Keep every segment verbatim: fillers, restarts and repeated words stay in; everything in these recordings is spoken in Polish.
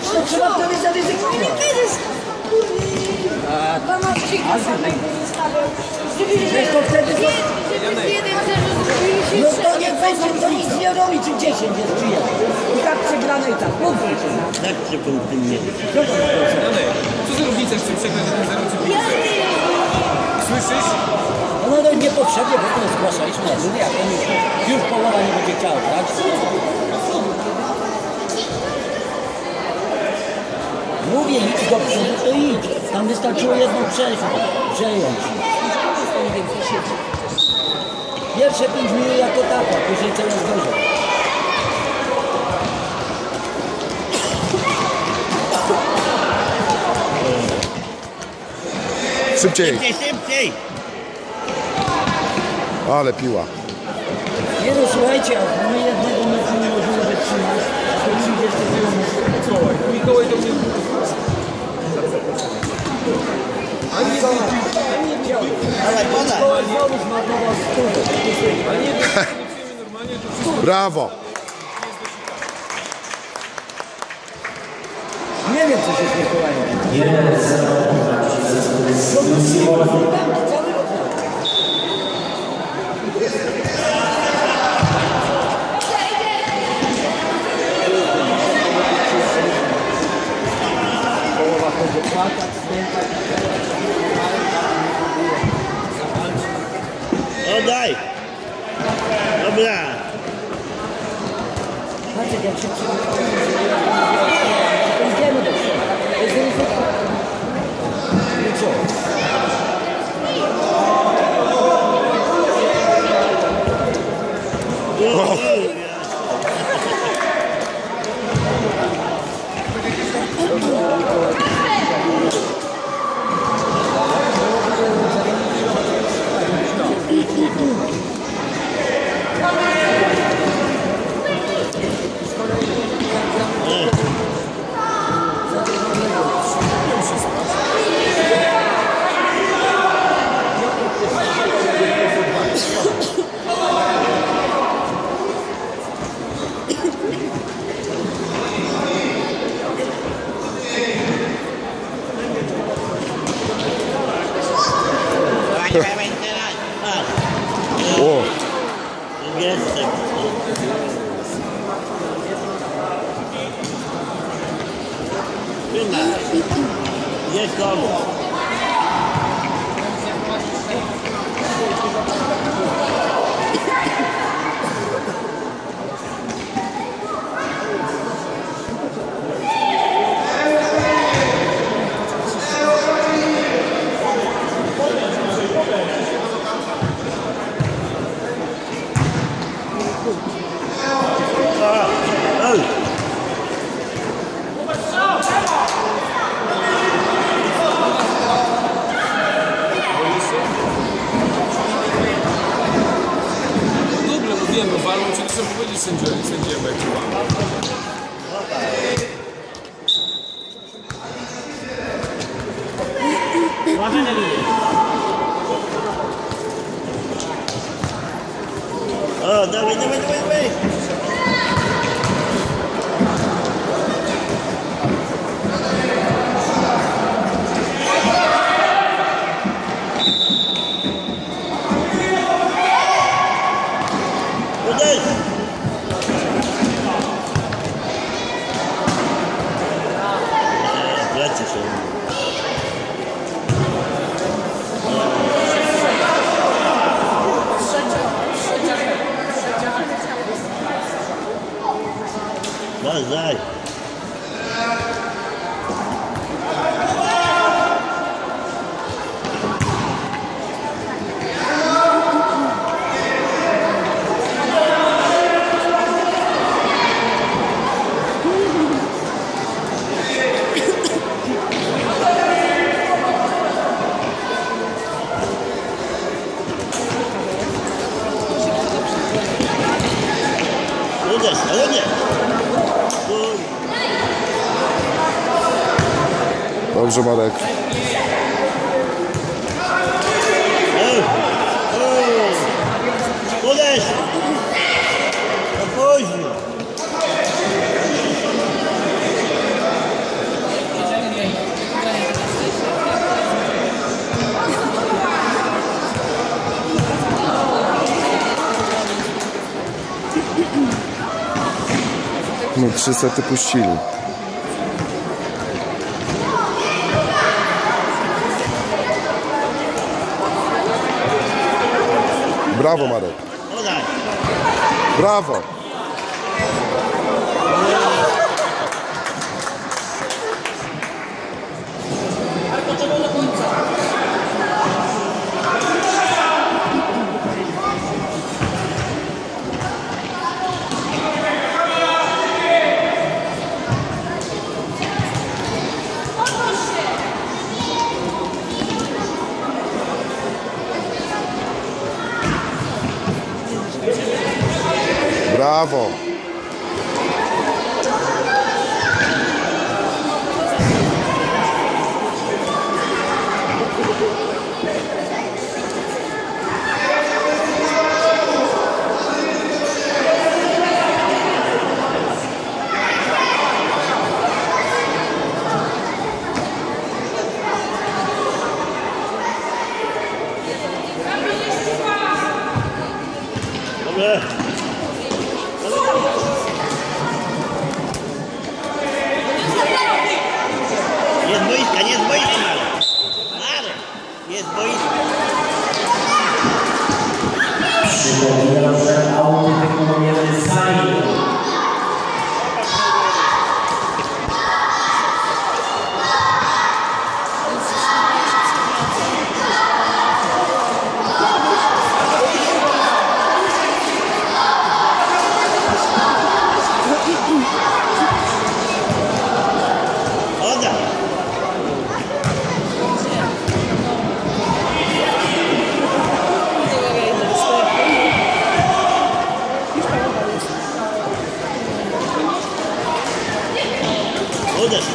To trzeba wtedy zaryzykować. Wiesz, to wtedy... No to nie będzie, to nic nie robi, czy dziesięć jest, czy jeden. I tak przegrane i tak. Mógł być. Jak się punkty mieli? Co za różnica, czy przegrać jeden zero, czy pięć zero? Słyszysz? No no niepotrzebnie, bo to zgłaszaliśmy na drugie, jak on już, już połowa nie będzie chciał, tak? Mówię, idź do przodu, to idź. Tam wystarczyło jedną przejść, przejąć. Pierwsze pięć minut jako taka, później coraz gorzej. Szybciej. Szybciej, szybciej! Ale piła. Nie no, słuchajcie, a my jednego meczu nie możemy wytrzymać, a to trzydzieści kilometrów. Co? Mikołaj do mnie... A nie, nie chciał. Ale podaj! Mikołaj znowu zmarnował skórę. A nie, nie normalnie, to wszystko... Brawo. Nie wiem, co się z Mikołajem. jeden zero Oddaj! Dobra! Patrzcie, jak się idziemy do przodu. To jest ryzyko. I co? O. O. Jestem. Jest komu. Dobrze, no wiem, no walą, czyli chcę powiedzieć sędziowi, sędziemu, jak to ma. O, dawaj, dawaj, dawaj, dawaj! Uderz! Plecy są. Daj, daj. Uderz, ale nie. Dobrze, Marek. Uderz! To później. Trzy sety puścili. Brawo, Marek. Podaj. Brawo. Brawo. Dobre. Jest boiska, nie jest boiska, Marek. Marek, jest boiska. Przypominam, że auty wykonujemy sami. Podaj. Uderz.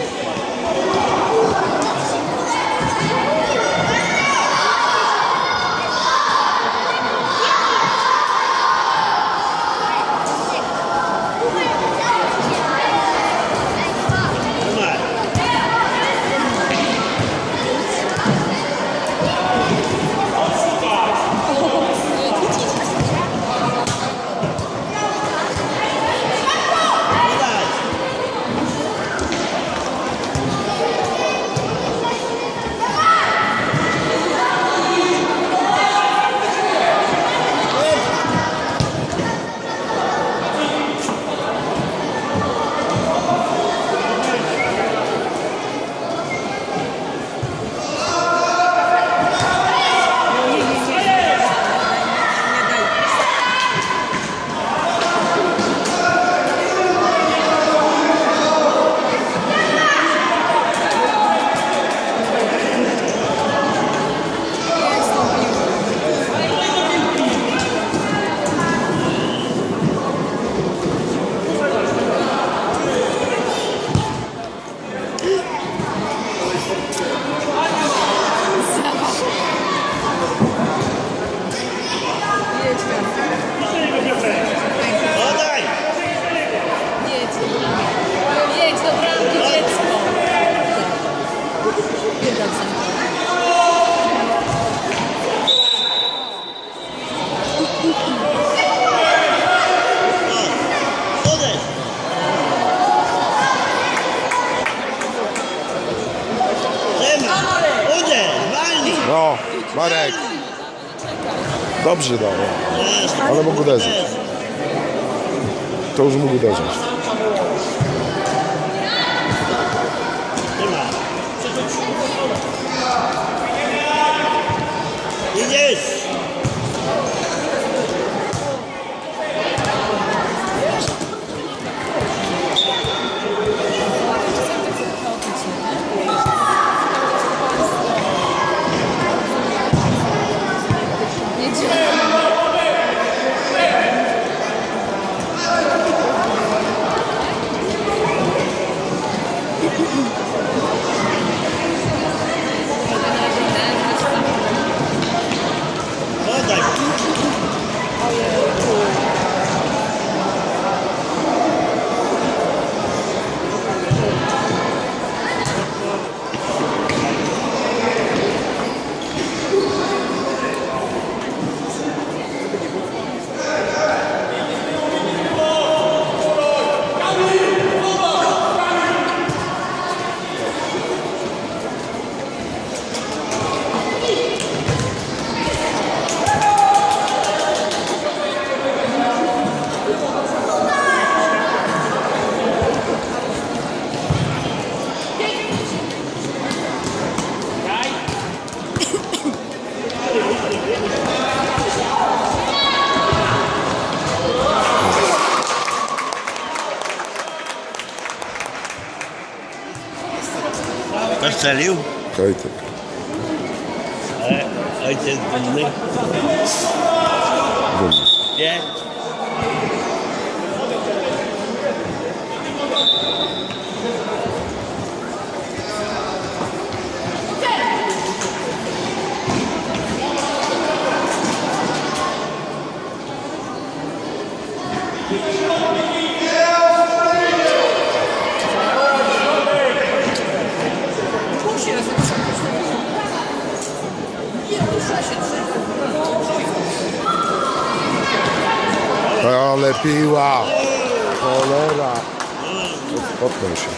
Trzymaj. Podaj. Podaj. Jedź, jedź do bramki, dziecko. Biegam sam. Uderz. Trzymaj. Uderz. Walnij. No, Marek. Dobrze dał. Jest. Ale mógł uderzyć. Jest. To już mógł uderzyć. Trzymaj. Idziesz. Jedziemy. Kto strzelił? Kajtek. Ale ojciec dumny. Dumny. Nie? Ale piła! Cholera! Potknął się.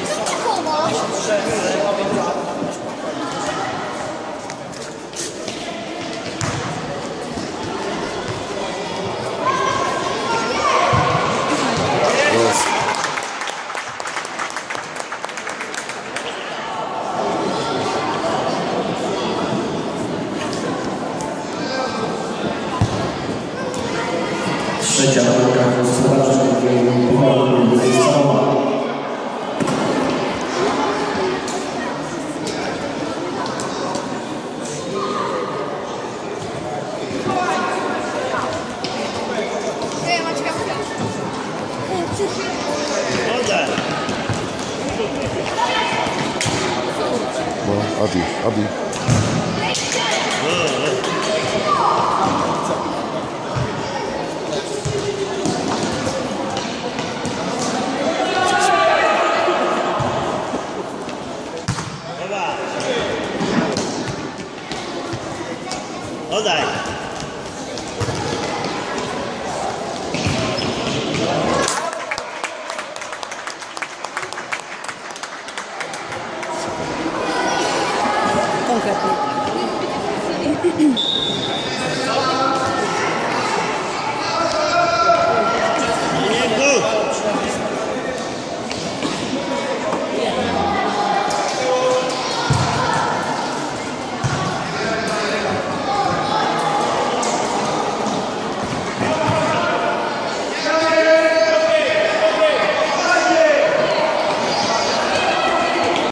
Jest. Trzecia bramka gospodarcza drugiego pochodu została. Ej, Maćka. Woda. No, Adi, Adi. O,